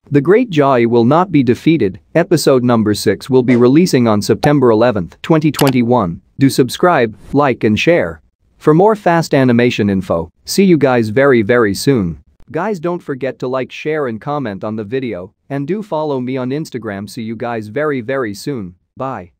The Great Jahy will not be defeated. Episode number 6 will be releasing on September 11, 2021. Do subscribe, like and share. For more fast animation info, see you guys very soon. Guys, don't forget to like, share and comment on the video, and do follow me on Instagram. See you guys very soon. Bye.